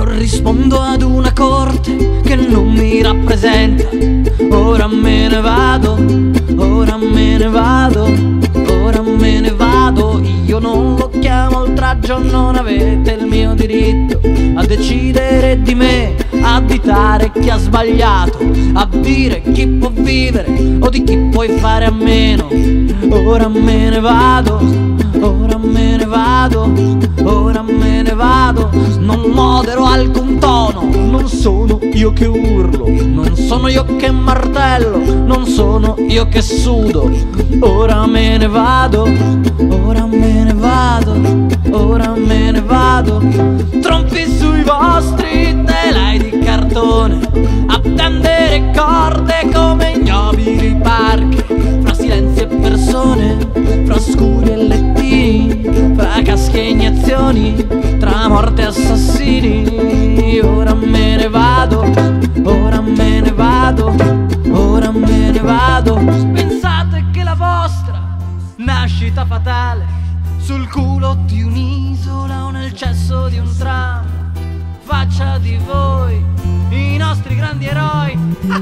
corrispondo ad una corte che non mi rappresenta. Ora me ne vado, ora me ne vado, ora me ne vado. Io non lo chiamo oltraggio, non avete il mio diritto a decidere di me, a additare chi ha sbagliato, a dire chi può vivere o di chi puoi fare a meno. Ora me ne vado, ora me ne vado, ora me ne vado. Non modero alcun tono, non sono io che urlo, non sono io che martello, non sono io che sudo. Ora me ne vado, ora me ne vado, ora me ne vado. Trompi sui vostri telai di cartone, a tendere corde come ignobili parchi, fra silenzi e persone, fra scuri e lettini, fra caschi e iniezioni, tra morte e assassini. Ora me ne vado, ora me ne vado, ora me ne vado. Pensate che la vostra nascita fatale sul culo di un'isola o nel cesso di un tram faccia di voi i nostri grandi eroi.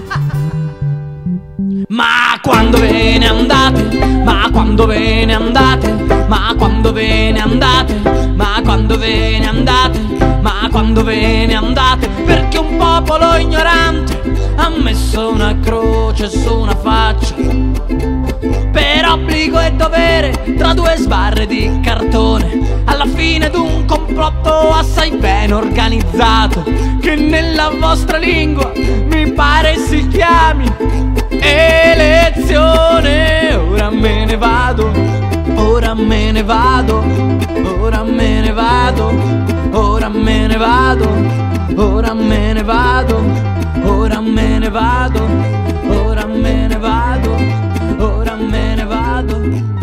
Ma quando ve ne andate, ma quando ve ne andate, ma quando ve ne andate, ma quando ve ne andate, ma quando ve ne andate, perché un popolo ignorante ha messo una croce su una faccia, per obbligo e dovere, tra due sbarre di cartone, alla fine d'un complotto assai ben organizzato, che nella vostra lingua mi pare si chiami elezione. Ora me ne vado, ora me ne vado, ora me ne vado, ora me ne vado, ora me ne vado, ora me ne vado, ora me ne vado, ora me ne vado.